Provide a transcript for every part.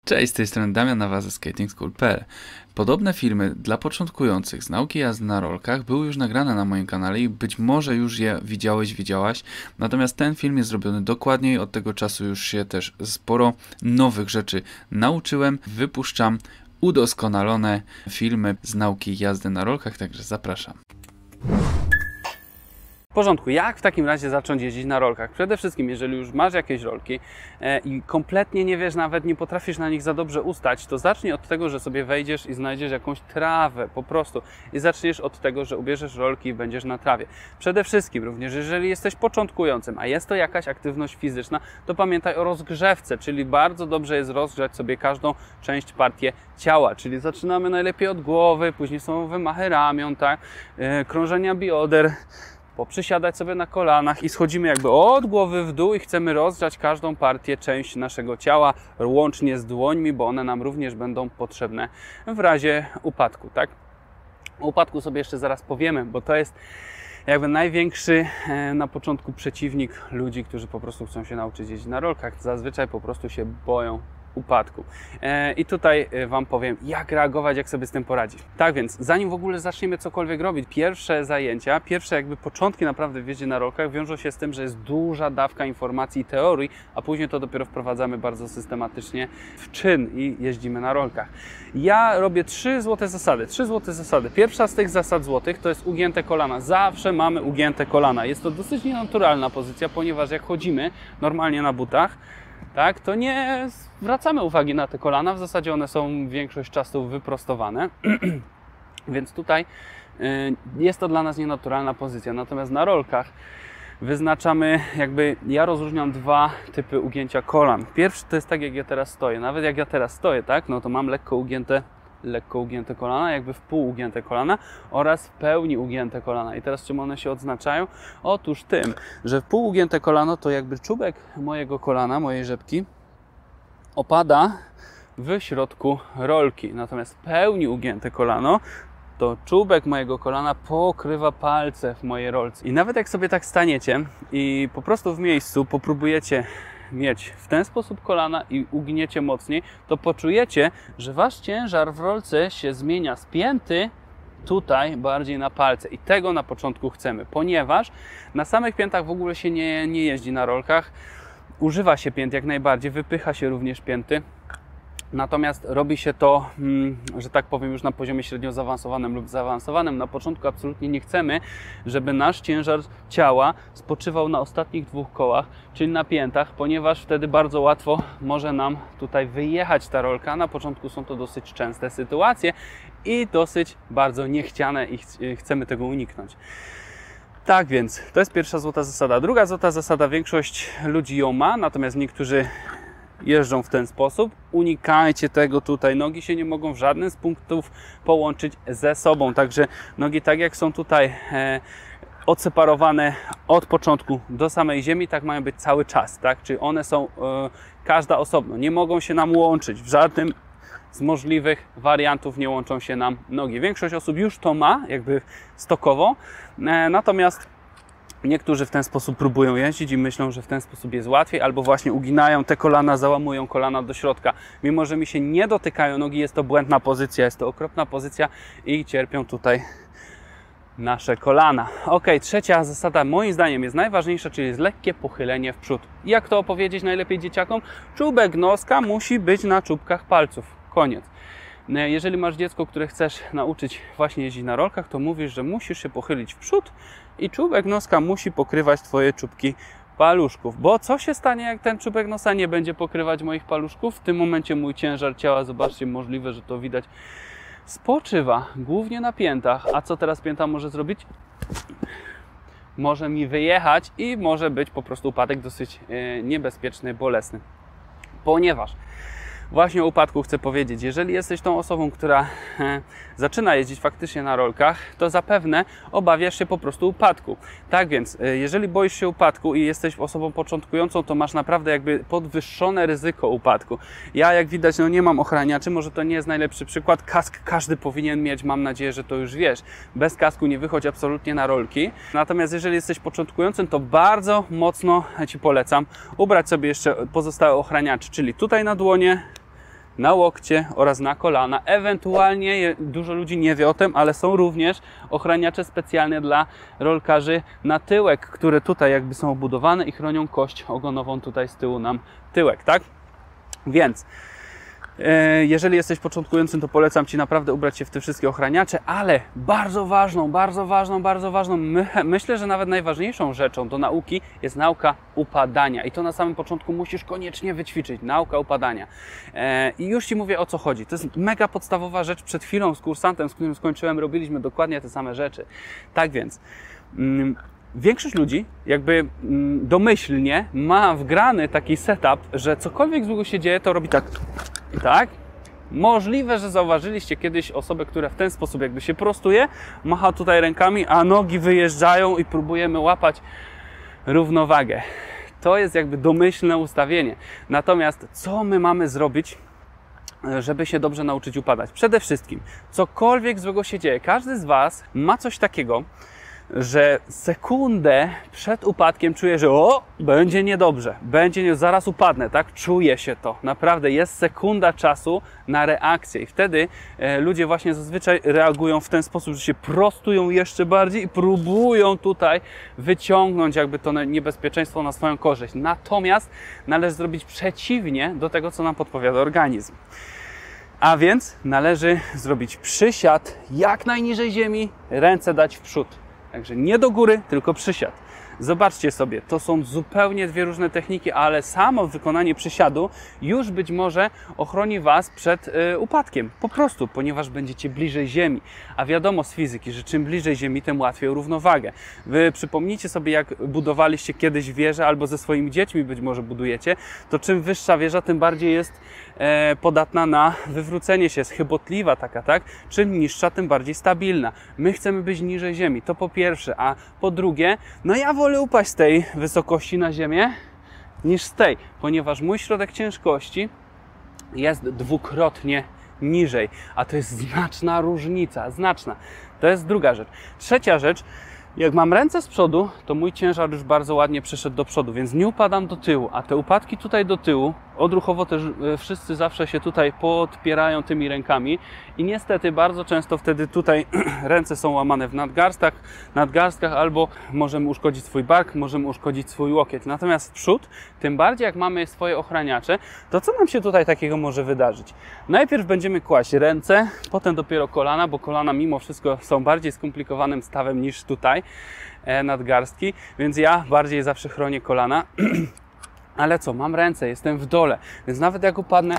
Cześć, z tej strony Damian Nawa ze skatingschool.pl. Podobne filmy dla początkujących z nauki jazdy na rolkach były już nagrane na moim kanale i być może już je widziałaś. Natomiast ten film jest zrobiony dokładniej, od tego czasu już się też sporo nowych rzeczy nauczyłem. Wypuszczam udoskonalone filmy z nauki jazdy na rolkach, także zapraszam. W porządku, jak w takim razie zacząć jeździć na rolkach? Przede wszystkim, jeżeli już masz jakieś rolki i kompletnie nie wiesz, nawet nie potrafisz na nich za dobrze ustać, to zacznij od tego, że sobie wejdziesz i znajdziesz jakąś trawę po prostu i zaczniesz od tego, że ubierzesz rolki i będziesz na trawie. Przede wszystkim również, jeżeli jesteś początkującym, a jest to jakaś aktywność fizyczna, to pamiętaj o rozgrzewce, czyli bardzo dobrze jest rozgrzać sobie każdą część, partię ciała, czyli zaczynamy najlepiej od głowy, później są wymachy ramion, tak? Krążenia bioder, poprzysiadać sobie na kolanach i schodzimy jakby od głowy w dół i chcemy rozgrzać każdą partię, część naszego ciała, łącznie z dłońmi, bo one nam również będą potrzebne w razie upadku, tak? O upadku sobie jeszcze zaraz powiemy, bo to jest jakby największy na początku przeciwnik ludzi, którzy po prostu chcą się nauczyć jeździć na rolkach. Zazwyczaj po prostu się boją upadku. I tutaj Wam powiem, jak reagować, jak sobie z tym poradzić. Tak więc, zanim w ogóle zaczniemy cokolwiek robić, pierwsze zajęcia, pierwsze jakby początki naprawdę w jeździe na rolkach wiążą się z tym, że jest duża dawka informacji i teorii, a później to dopiero wprowadzamy bardzo systematycznie w czyn i jeździmy na rolkach. Ja robię 3 złote zasady. 3 złote zasady. Pierwsza z tych zasad złotych to jest ugięte kolana. Zawsze mamy ugięte kolana. Jest to dosyć nienaturalna pozycja, ponieważ jak chodzimy normalnie na butach, tak, to nie zwracamy uwagi na te kolana, w zasadzie one są większość czasu wyprostowane, więc tutaj jest to dla nas nienaturalna pozycja. Natomiast na rolkach wyznaczamy, ja rozróżniam 2 typy ugięcia kolan. Pierwszy to jest tak, jak ja teraz stoję. Nawet jak ja teraz stoję, tak, no to mam lekko ugięte kolana, jakby w pół ugięte kolana oraz w pełni ugięte kolana. I teraz czym one się odznaczają? Otóż tym, że w pół ugięte kolano to jakby czubek mojego kolana, mojej rzepki opada w środku rolki. Natomiast w pełni ugięte kolano to czubek mojego kolana pokrywa palce w mojej rolce. I nawet jak sobie tak staniecie i po prostu w miejscu popróbujecie mieć w ten sposób kolana i ugniecie mocniej, to poczujecie, że Wasz ciężar w rolce się zmienia z pięty tutaj bardziej na palce. I tego na początku chcemy, ponieważ na samych piętach w ogóle się nie jeździ na rolkach. Używa się pięt jak najbardziej, wypycha się również pięty. Natomiast robi się to, że tak powiem, już na poziomie średnio zaawansowanym lub zaawansowanym. Na początku absolutnie nie chcemy, żeby nasz ciężar ciała spoczywał na ostatnich 2 kołach, czyli na piętach, ponieważ wtedy bardzo łatwo może nam tutaj wyjechać ta rolka. Na początku są to dosyć częste sytuacje i dosyć bardzo niechciane i chcemy tego uniknąć. Tak więc, to jest pierwsza złota zasada. Druga złota zasada, większość ludzi ją ma, natomiast niektórzy jeżdżą w ten sposób. Unikajcie tego tutaj. Nogi się nie mogą w żadnym z punktów połączyć ze sobą. Także nogi, tak jak są tutaj odseparowane od początku do samej ziemi, tak mają być cały czas, tak? Czyli one są każda osobno. Nie mogą się nam łączyć. W żadnym z możliwych wariantów nie łączą się nam nogi. Większość osób już to ma, jakby stokowo. Natomiast niektórzy w ten sposób próbują jeździć i myślą, że w ten sposób jest łatwiej, albo właśnie uginają te kolana, załamują kolana do środka. Mimo że mi się nie dotykają nogi, jest to błędna pozycja, jest to okropna pozycja i cierpią tutaj nasze kolana. Ok, trzecia zasada moim zdaniem jest najważniejsza, czyli jest lekkie pochylenie w przód. Jak to opowiedzieć najlepiej dzieciakom? Czubek noska musi być na czubkach palców. Koniec. Jeżeli masz dziecko, które chcesz nauczyć właśnie jeździć na rolkach, to mówisz, że musisz się pochylić w przód i czubek noska musi pokrywać Twoje czubki paluszków. Bo co się stanie, jak ten czubek nosa nie będzie pokrywać moich paluszków? W tym momencie mój ciężar ciała, zobaczcie, możliwe, że to widać, spoczywa głównie na piętach. A co teraz pięta może zrobić? Może mi wyjechać i może być po prostu upadek dosyć niebezpieczny, bolesny. Ponieważ właśnie o upadku chcę powiedzieć. Jeżeli jesteś tą osobą, która zaczyna jeździć faktycznie na rolkach, to zapewne obawiasz się po prostu upadku. Tak więc, jeżeli boisz się upadku i jesteś osobą początkującą, to masz naprawdę jakby podwyższone ryzyko upadku. Ja, jak widać, nie mam ochraniaczy, może to nie jest najlepszy przykład. Kask każdy powinien mieć, mam nadzieję, że to już wiesz. Bez kasku nie wychodź absolutnie na rolki. Natomiast jeżeli jesteś początkującym, to bardzo mocno Ci polecam ubrać sobie jeszcze pozostałe ochraniacze, czyli tutaj na dłonie, na łokcie oraz na kolana. Ewentualnie, dużo ludzi nie wie o tym, ale są również ochraniacze specjalne dla rolkarzy na tyłek, które tutaj jakby są obudowane i chronią kość ogonową tutaj z tyłu nam tyłek, tak? Więc jeżeli jesteś początkującym, to polecam Ci naprawdę ubrać się w te wszystkie ochraniacze, ale bardzo ważną, myślę, że nawet najważniejszą rzeczą do nauki jest nauka upadania. I to na samym początku musisz koniecznie wyćwiczyć, nauka upadania. I już Ci mówię, o co chodzi. To jest mega podstawowa rzecz. Przed chwilą z kursantem, z którym skończyłem, robiliśmy dokładnie te same rzeczy. Tak więc większość ludzi jakby domyślnie ma wgrany taki setup, że cokolwiek złego się dzieje, to robi tak. Tak? Możliwe, że zauważyliście kiedyś osobę, która w ten sposób jakby się prostuje, macha tutaj rękami, a nogi wyjeżdżają i próbujemy łapać równowagę. To jest jakby domyślne ustawienie. Natomiast co my mamy zrobić, żeby się dobrze nauczyć upadać? Przede wszystkim, cokolwiek złego się dzieje, każdy z Was ma coś takiego, że sekundę przed upadkiem czuje, że będzie niedobrze, zaraz upadnę, tak? Czuje się to. Naprawdę jest sekunda czasu na reakcję i wtedy ludzie właśnie zazwyczaj reagują w ten sposób, że się prostują jeszcze bardziej i próbują tutaj wyciągnąć jakby to niebezpieczeństwo na swoją korzyść. Natomiast należy zrobić przeciwnie do tego, co nam podpowiada organizm. A więc należy zrobić przysiad jak najniżej ziemi, ręce dać w przód. Także nie do góry, tylko przysiad. Zobaczcie sobie, to są zupełnie dwie różne techniki, ale samo wykonanie przysiadu już być może ochroni Was przed upadkiem. Po prostu, ponieważ będziecie bliżej ziemi. A wiadomo z fizyki, że czym bliżej ziemi, tym łatwiej o równowagę. Wy przypomnijcie sobie, jak budowaliście kiedyś wieżę, albo ze swoimi dziećmi być może budujecie, to czym wyższa wieża, tym bardziej jest podatna na wywrócenie się, jest chybotliwa taka, tak? Czym niższa, tym bardziej stabilna. My chcemy być niżej ziemi, to po pierwsze, a po drugie, no ja wolę upaść z tej wysokości na ziemię niż z tej, ponieważ mój środek ciężkości jest dwukrotnie niżej, a to jest znaczna różnica, znaczna. To jest druga rzecz. Trzecia rzecz, jak mam ręce z przodu, to mój ciężar już bardzo ładnie przeszedł do przodu, więc nie upadam do tyłu, a te upadki tutaj do tyłu, odruchowo też wszyscy zawsze się tutaj podpierają tymi rękami i niestety bardzo często wtedy tutaj ręce są łamane w nadgarstkach albo możemy uszkodzić swój bark, możemy uszkodzić swój łokieć. Natomiast w przód, tym bardziej jak mamy swoje ochraniacze, to co nam się tutaj takiego może wydarzyć? Najpierw będziemy kłaść ręce, potem dopiero kolana, bo kolana mimo wszystko są bardziej skomplikowanym stawem niż tutaj nadgarstki, więc ja bardziej zawsze chronię kolana. Ale co, mam ręce, jestem w dole, więc nawet jak upadnę,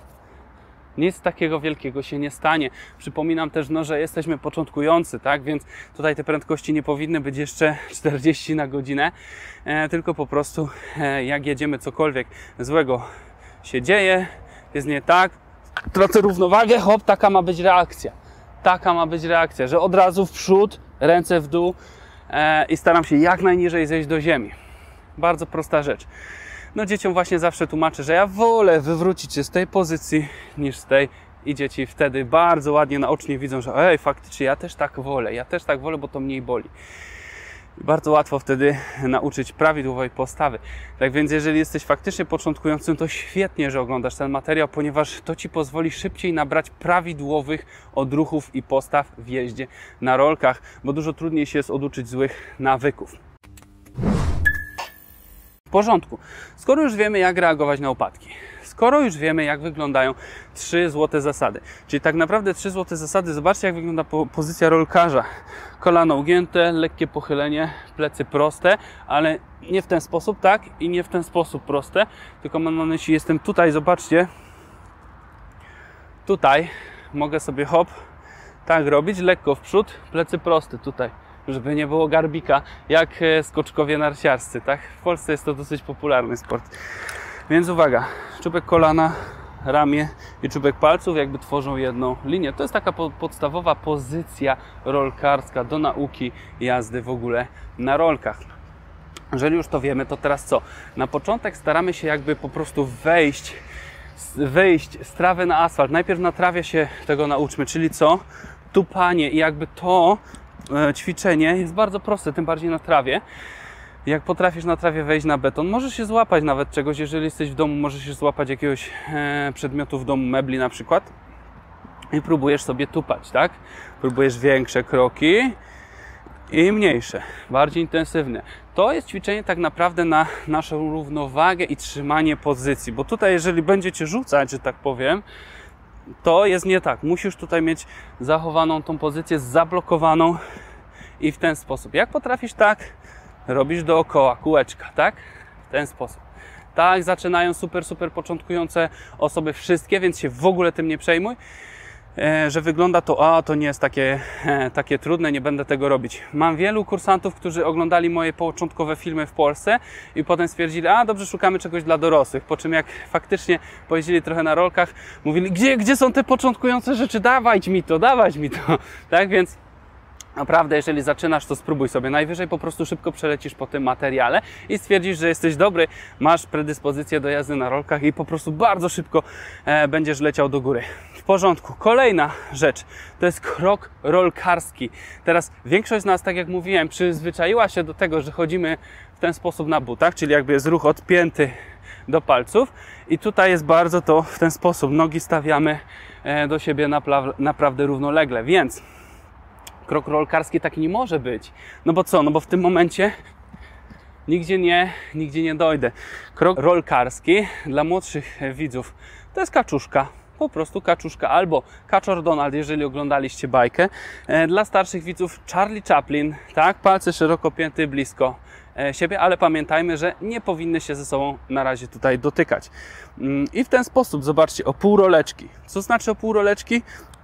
nic takiego wielkiego się nie stanie. Przypominam też, że jesteśmy początkujący, tak? Więc tutaj te prędkości nie powinny być jeszcze 40 na godzinę, tylko po prostu jak jedziemy, cokolwiek złego się dzieje, jest nie tak, tracę równowagę, hop, taka ma być reakcja. Taka ma być reakcja, że od razu w przód, ręce w dół i staram się jak najniżej zejść do ziemi. Bardzo prosta rzecz. No dzieciom właśnie zawsze tłumaczę, że ja wolę wywrócić się z tej pozycji niż z tej i dzieci wtedy bardzo ładnie naocznie widzą, że faktycznie ja też tak wolę, bo to mniej boli. Bardzo łatwo wtedy nauczyć prawidłowej postawy. Tak więc jeżeli jesteś faktycznie początkującym, to świetnie, że oglądasz ten materiał, ponieważ to Ci pozwoli szybciej nabrać prawidłowych odruchów i postaw w jeździe na rolkach, bo dużo trudniej się jest oduczyć złych nawyków. W porządku. Skoro już wiemy, jak reagować na upadki, skoro już wiemy, jak wyglądają 3 złote zasady, czyli tak naprawdę 3 złote zasady, zobaczcie, jak wygląda pozycja rolkarza. Kolano ugięte, lekkie pochylenie, plecy proste, ale nie w ten sposób, tak? I nie w ten sposób proste, tylko mam na myśli, jestem tutaj, zobaczcie, tutaj mogę sobie hop, tak robić, lekko w przód, plecy proste tutaj, żeby nie było garbika, jak skoczkowie narciarscy, tak? W Polsce jest to dosyć popularny sport. Więc uwaga, czubek kolana, ramię i czubek palców jakby tworzą jedną linię. To jest taka podstawowa pozycja rolkarska do nauki jazdy w ogóle na rolkach. Jeżeli już to wiemy, to teraz co? Na początek staramy się jakby po prostu wejść z trawy na asfalt. Najpierw na trawie się tego nauczmy, czyli co? Tupanie i jakby to ćwiczenie jest bardzo proste, tym bardziej na trawie. jak potrafisz na trawie wejść na beton, możesz się złapać nawet czegoś, jeżeli jesteś w domu, możesz się złapać jakiegoś przedmiotu w domu, mebli na przykład i próbujesz sobie tupać, tak? Próbujesz większe kroki i mniejsze, bardziej intensywne. To jest ćwiczenie tak naprawdę na naszą równowagę i trzymanie pozycji, bo tutaj jeżeli będziecie rzucać, że tak powiem, to jest nie tak. Musisz tutaj mieć zachowaną tą pozycję, zablokowaną i w ten sposób. Jak potrafisz, tak robisz dookoła kółeczka, tak? W ten sposób. Tak zaczynają super początkujące osoby wszystkie, więc się w ogóle tym nie przejmuj, że wygląda to, to nie jest takie trudne, nie będę tego robić. Mam wielu kursantów, którzy oglądali moje początkowe filmy w Polsce i potem stwierdzili, dobrze, szukamy czegoś dla dorosłych, po czym jak faktycznie pojeździli trochę na rolkach, mówili, gdzie są te początkujące rzeczy, dawać mi to, tak, więc naprawdę, jeżeli zaczynasz, to spróbuj sobie. Najwyżej po prostu szybko przelecisz po tym materiale i stwierdzisz, że jesteś dobry, masz predyspozycję do jazdy na rolkach i po prostu bardzo szybko będziesz leciał do góry. W porządku. Kolejna rzecz to jest krok rolkarski. Teraz większość z nas, tak jak mówiłem, przyzwyczaiła się do tego, że chodzimy w ten sposób na butach, czyli jakby jest ruch od pięty do palców i tutaj jest bardzo to w ten sposób. Nogi stawiamy do siebie naprawdę równolegle, więc krok rolkarski taki nie może być. No bo co? No bo w tym momencie nigdzie nie dojdę. Krok rolkarski dla młodszych widzów to jest kaczuszka. Po prostu kaczuszka albo Kaczor Donald, jeżeli oglądaliście bajkę. Dla starszych widzów Charlie Chaplin, tak? Palce szeroko pięty blisko siebie, ale pamiętajmy, że nie powinny się ze sobą na razie tutaj dotykać. I w ten sposób, zobaczcie, o pół roleczki. Co znaczy o pół roleczki?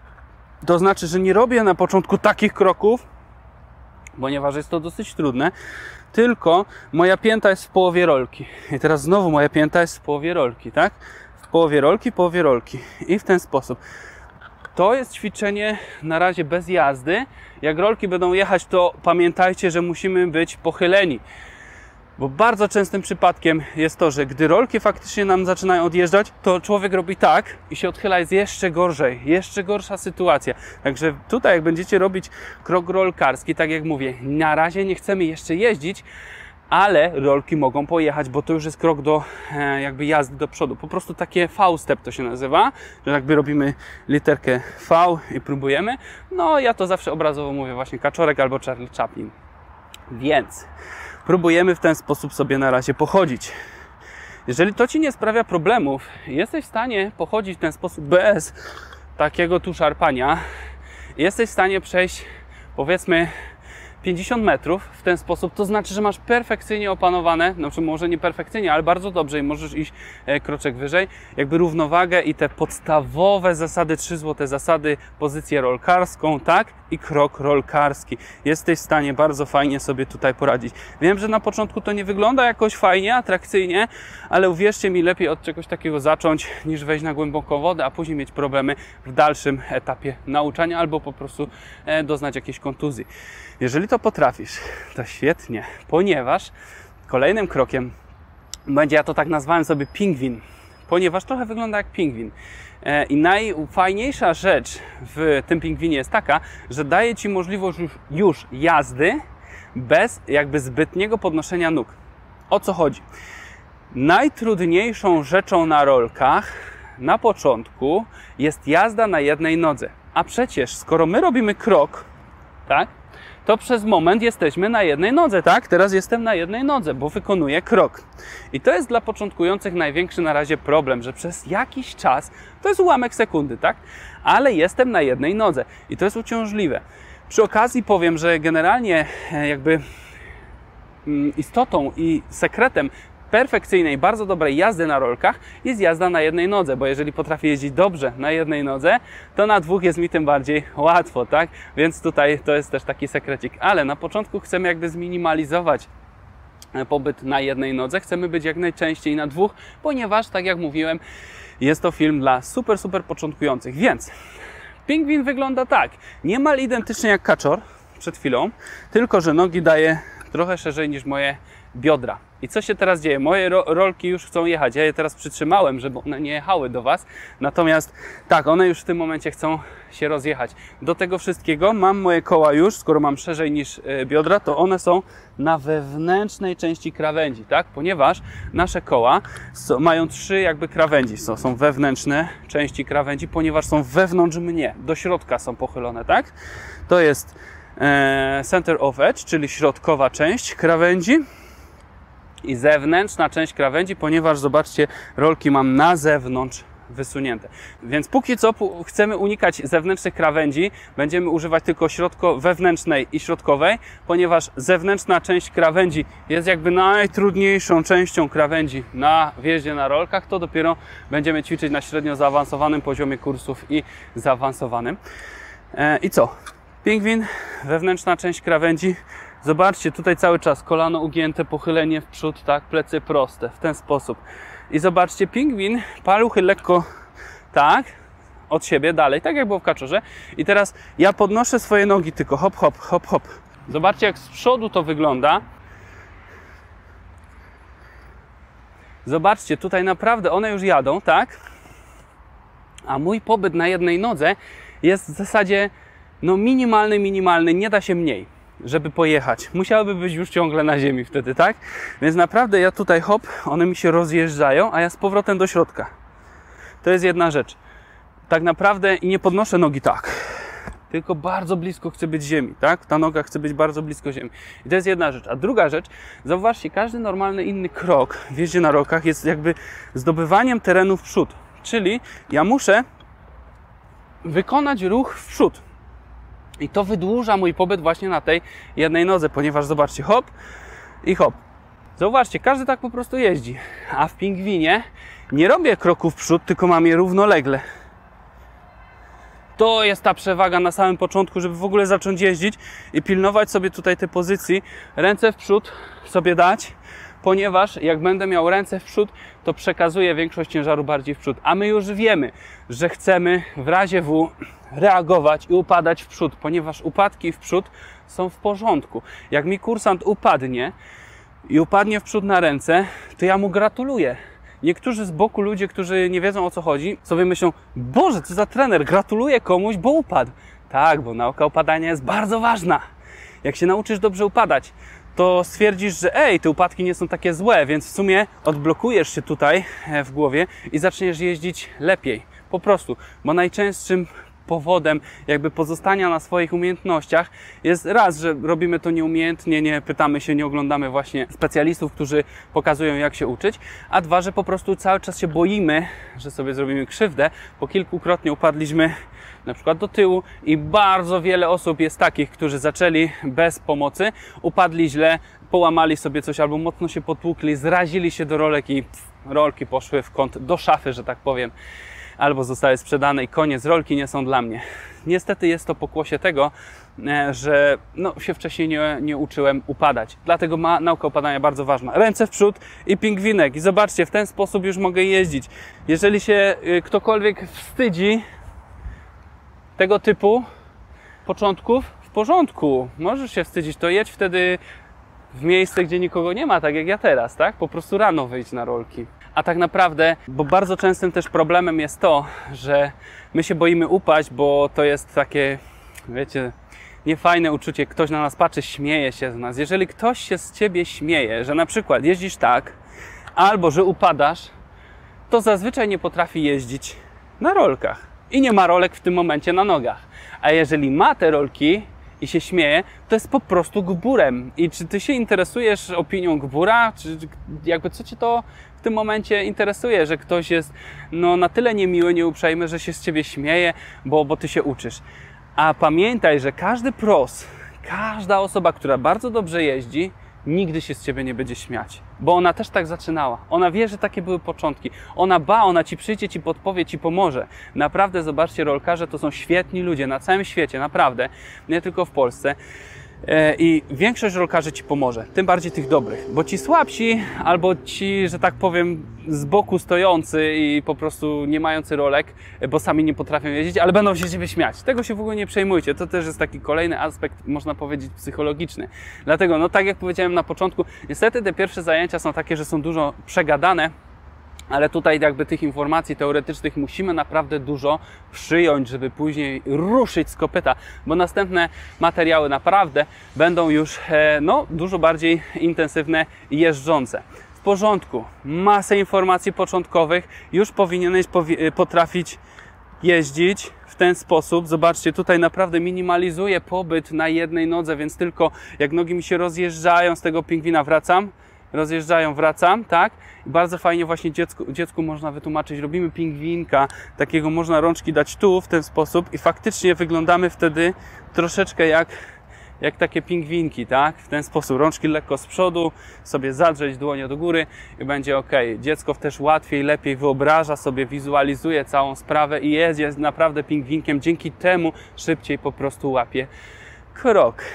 To znaczy, że nie robię na początku takich kroków, ponieważ jest to dosyć trudne, tylko moja pięta jest w połowie rolki. I teraz znowu moja pięta jest w połowie rolki, tak? W połowie rolki i w ten sposób. To jest ćwiczenie na razie bez jazdy. Jak rolki będą jechać, to pamiętajcie, że musimy być pochyleni. Bo bardzo częstym przypadkiem jest to, że gdy rolki faktycznie nam zaczynają odjeżdżać, to człowiek robi tak i się odchyla, jest jeszcze gorzej, jeszcze gorsza sytuacja. Także tutaj jak będziecie robić krok rolkarski, tak jak mówię, na razie nie chcemy jeszcze jeździć, ale rolki mogą pojechać, bo to już jest krok do jakby jazdy do przodu. Po prostu takie V-step to się nazywa, że jakby robimy literkę V i próbujemy. No ja to zawsze obrazowo mówię właśnie Kaczorek albo Charlie Chaplin. Więc próbujemy w ten sposób sobie na razie pochodzić. Jeżeli to Ci nie sprawia problemów, jesteś w stanie pochodzić w ten sposób bez takiego tu szarpania, jesteś w stanie przejść powiedzmy 50 metrów w ten sposób, to znaczy, że masz perfekcyjnie opanowane, znaczy może nie perfekcyjnie, ale bardzo dobrze i możesz iść kroczek wyżej, jakby równowagę i te podstawowe zasady, 3 złote zasady, pozycję rolkarską, tak? I krok rolkarski. Jesteś w stanie bardzo fajnie sobie tutaj poradzić. Wiem, że na początku to nie wygląda jakoś fajnie, atrakcyjnie, ale uwierzcie mi, lepiej od czegoś takiego zacząć, niż wejść na głęboką wodę, a później mieć problemy w dalszym etapie nauczania albo po prostu doznać jakiejś kontuzji. Jeżeli to potrafisz, to świetnie, ponieważ kolejnym krokiem będzie, ja to tak nazwałem sobie pingwin, ponieważ trochę wygląda jak pingwin. I najfajniejsza rzecz w tym pingwinie jest taka, że daje Ci możliwość już jazdy bez jakby zbytniego podnoszenia nóg. O co chodzi? Najtrudniejszą rzeczą na rolkach na początku jest jazda na jednej nodze. A przecież skoro my robimy krok, tak, to przez moment jesteśmy na jednej nodze, tak? Teraz jestem na jednej nodze, bo wykonuję krok. I to jest dla początkujących największy na razie problem, że przez jakiś czas, to jest ułamek sekundy, tak? Ale jestem na jednej nodze i to jest uciążliwe. Przy okazji powiem, że generalnie jakby istotą i sekretem perfekcyjnej, bardzo dobrej jazdy na rolkach jest jazda na jednej nodze, bo jeżeli potrafię jeździć dobrze na jednej nodze, to na dwóch jest mi tym bardziej łatwo, tak? Więc tutaj to jest też taki sekrecik. Ale na początku chcemy jakby zminimalizować pobyt na jednej nodze, chcemy być jak najczęściej na dwóch, ponieważ, tak jak mówiłem, jest to film dla super początkujących. Więc pingwin wygląda tak, niemal identycznie jak kaczor przed chwilą, tylko że nogi daje trochę szerzej niż moje biodra. I co się teraz dzieje? Moje rolki już chcą jechać. Ja je teraz przytrzymałem, żeby one nie jechały do Was. Natomiast tak, one już w tym momencie chcą się rozjechać. Do tego wszystkiego mam moje koła już, skoro mam szerzej niż biodra, to one są na wewnętrznej części krawędzi, tak? Ponieważ nasze koła mają 3 jakby krawędzi. Są wewnętrzne części krawędzi, ponieważ są wewnątrz mnie. Do środka są pochylone, tak? To jest center of edge, czyli środkowa część krawędzi i zewnętrzna część krawędzi, ponieważ zobaczcie, rolki mam na zewnątrz wysunięte. Więc póki co chcemy unikać zewnętrznych krawędzi, będziemy używać tylko wewnętrznej i środkowej, ponieważ zewnętrzna część krawędzi jest jakby najtrudniejszą częścią krawędzi na wjeździe na rolkach, to dopiero będziemy ćwiczyć na średnio zaawansowanym poziomie kursów i zaawansowanym. I co? Pingwin, wewnętrzna część krawędzi. Zobaczcie, tutaj cały czas kolano ugięte, pochylenie w przód, tak, plecy proste, w ten sposób. I zobaczcie, pingwin, paluchy lekko tak, od siebie, dalej, tak jak było w kaczorze. I teraz ja podnoszę swoje nogi tylko hop, hop, hop, hop. Zobaczcie, jak z przodu to wygląda. Zobaczcie, tutaj naprawdę one już jadą, tak? A mój pobyt na jednej nodze jest w zasadzie no minimalny, nie da się mniej, żeby pojechać. Musiałyby być już ciągle na ziemi wtedy, tak? Więc naprawdę ja tutaj hop, one mi się rozjeżdżają, a ja z powrotem do środka. To jest jedna rzecz. Tak naprawdę i nie podnoszę nogi tak, tylko bardzo blisko chcę być ziemi, tak? Ta noga chce być bardzo blisko ziemi. I to jest jedna rzecz. A druga rzecz, zauważcie, każdy normalny inny krok w jeździe na rolkach jest jakby zdobywaniem terenu w przód. Czyli ja muszę wykonać ruch w przód. I to wydłuża mój pobyt właśnie na tej jednej nodze, ponieważ zobaczcie, hop i hop. Zauważcie, każdy tak po prostu jeździ. A w pingwinie nie robię kroków w przód, tylko mam je równolegle. To jest ta przewaga na samym początku, żeby w ogóle zacząć jeździć i pilnować sobie tutaj tej pozycji. Ręce w przód sobie dać, ponieważ jak będę miał ręce w przód, to przekazuję większość ciężaru bardziej w przód. A my już wiemy, że chcemy w razie W reagować i upadać w przód, ponieważ upadki w przód są w porządku. Jak mi kursant upadnie i upadnie w przód na ręce, to ja mu gratuluję. Niektórzy z boku ludzie, którzy nie wiedzą, o co chodzi, sobie myślą: Boże, co za trener, gratuluję komuś, bo upadł. Tak, bo nauka upadania jest bardzo ważna. Jak się nauczysz dobrze upadać, to stwierdzisz, że te upadki nie są takie złe, więc w sumie odblokujesz się tutaj w głowie i zaczniesz jeździć lepiej. Po prostu, bo najczęstszym powodem jakby pozostania na swoich umiejętnościach jest raz, że robimy to nieumiejętnie, nie pytamy się, nie oglądamy właśnie specjalistów, którzy pokazują, jak się uczyć, a dwa, że po prostu cały czas się boimy, że sobie zrobimy krzywdę, bo kilkukrotnie upadliśmy na przykład do tyłu i bardzo wiele osób jest takich, którzy zaczęli bez pomocy, upadli źle, połamali sobie coś albo mocno się potłukli, zrazili się do rolek i rolki poszły w kąt do szafy, że tak powiem, albo zostały sprzedane i koniec, rolki nie są dla mnie. Niestety jest to pokłosie tego, że się wcześniej nie uczyłem upadać. Dlatego nauka upadania bardzo ważna. Ręce w przód i pingwinek. I zobaczcie, w ten sposób już mogę jeździć. Jeżeli się ktokolwiek wstydzi tego typu początków, w porządku. Możesz się wstydzić, to jedź wtedy w miejsce, gdzie nikogo nie ma, tak jak ja teraz, tak? Po prostu rano wyjdź na rolki. A tak naprawdę, bo bardzo częstym też problemem jest to, że my się boimy upaść, bo to jest takie, wiecie, niefajne uczucie. Ktoś na nas patrzy, śmieje się z nas. Jeżeli ktoś się z ciebie śmieje, że na przykład jeździsz tak, albo że upadasz, to zazwyczaj nie potrafi jeździć na rolkach. I nie ma rolek w tym momencie na nogach. A jeżeli ma te rolki i się śmieje, to jest po prostu gburem. I czy ty się interesujesz opinią gbura? Czy jakby co cię to w tym momencie interesuje, że ktoś jest na tyle niemiły, nieuprzejmy, że się z ciebie śmieje, bo ty się uczysz. A pamiętaj, że każdy pros, każda osoba, która bardzo dobrze jeździ, nigdy się z ciebie nie będzie śmiać. Bo ona też tak zaczynała. Ona wie, że takie były początki. Ona ci przyjdzie, ci podpowie, ci pomoże. Naprawdę, zobaczcie, rolkarze to są świetni ludzie na całym świecie, naprawdę. Nie tylko w Polsce. I większość rolkarzy Ci pomoże, tym bardziej tych dobrych, bo ci słabsi albo ci, że tak powiem, z boku stojący i po prostu nie mający rolek, bo sami nie potrafią jeździć, ale będą się Ciebie śmiać. Tego się w ogóle nie przejmujcie, to też jest taki kolejny aspekt, można powiedzieć, psychologiczny. Dlatego, no tak jak powiedziałem na początku, niestety te pierwsze zajęcia są takie, że są dużo przegadane, ale tutaj jakby tych informacji teoretycznych musimy naprawdę dużo przyjąć, żeby później ruszyć z kopyta, bo następne materiały naprawdę będą już no, dużo bardziej intensywne i jeżdżące. W porządku, masę informacji początkowych, już powinieneś potrafić jeździć w ten sposób. Zobaczcie, tutaj naprawdę minimalizuję pobyt na jednej nodze, więc tylko jak nogi mi się rozjeżdżają z tego pingwina, wracam, tak? I bardzo fajnie właśnie dziecku można wytłumaczyć, robimy pingwinka, takiego można rączki dać tu, w ten sposób i faktycznie wyglądamy wtedy troszeczkę jak takie pingwinki, tak? W ten sposób, rączki lekko z przodu, sobie zadrzeć dłonie do góry i będzie ok. Dziecko też łatwiej, lepiej wyobraża sobie, wizualizuje całą sprawę i jest naprawdę pingwinkiem, dzięki temu szybciej po prostu łapie krok.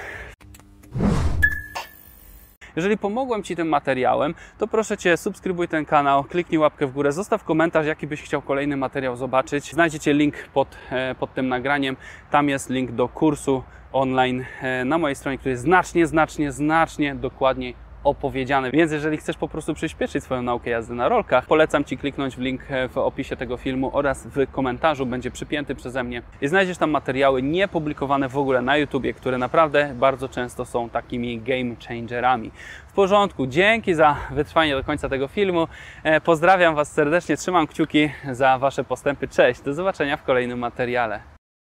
Jeżeli pomogłem Ci tym materiałem, to proszę Cię, subskrybuj ten kanał, kliknij łapkę w górę, zostaw komentarz, jaki byś chciał kolejny materiał zobaczyć. Znajdziecie link pod tym nagraniem. Tam jest link do kursu online na mojej stronie, który jest znacznie dokładniej opowiedziany. Więc jeżeli chcesz po prostu przyspieszyć swoją naukę jazdy na rolkach, polecam Ci kliknąć w link w opisie tego filmu oraz w komentarzu, będzie przypięty przeze mnie i znajdziesz tam materiały niepublikowane w ogóle na YouTubie, które naprawdę bardzo często są takimi game changerami. W porządku, dzięki za wytrwanie do końca tego filmu. Pozdrawiam Was serdecznie, trzymam kciuki za Wasze postępy. Cześć, do zobaczenia w kolejnym materiale.